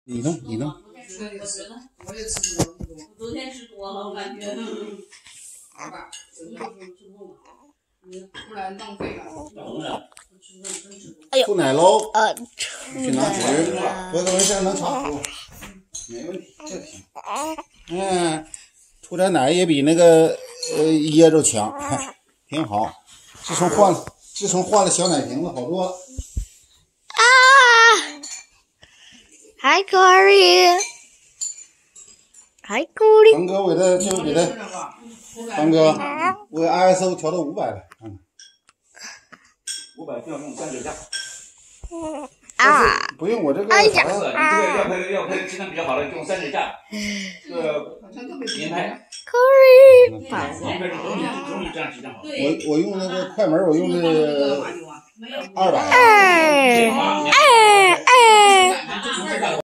你弄。 我也吃不了那么多。昨天吃多了，我感觉。好吧，不然浪费了。 哎呦，吐奶喽！去拿纸，哥哥没事能擦，没问题，这行。吐点奶也比那个椰肉强，挺好。自从换了小奶瓶子，好多了。 Hi Corey， Hi Corey。 堂哥，我给他堂哥，我给 ISO 调到500了，看看。500调用3脚架。不用我这个。 你这个要配质量比较好的，用3脚架。这个连拍。 Corey。 连拍是容易这样质量好。 我用那个快门，我用的200。